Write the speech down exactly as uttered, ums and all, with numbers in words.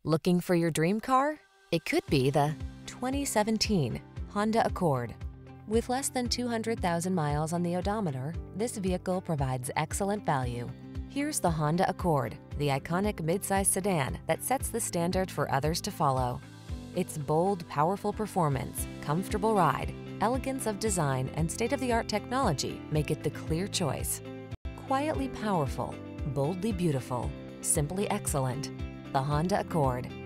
Looking for your dream car? It could be the twenty seventeen Honda Accord. With less than two hundred thousand miles on the odometer, this vehicle provides excellent value. Here's the Honda Accord, the iconic midsize sedan that sets the standard for others to follow. Its bold, powerful performance, comfortable ride, elegance of design, and state-of-the-art technology make it the clear choice. Quietly powerful, boldly beautiful, simply excellent. The Honda Accord.